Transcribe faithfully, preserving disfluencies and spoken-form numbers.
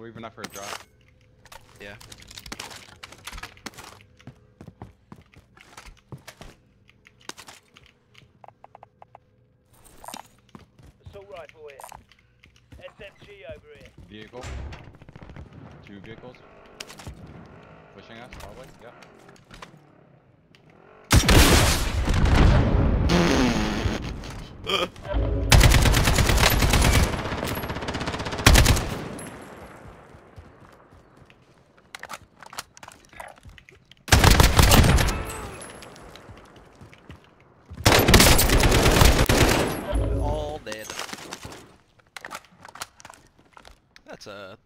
we're even up for a drop. Yeah. Assault rifle here. S M G over here. Vehicle. Two vehicles. Pushing us, probably. Yep. All dead. That's a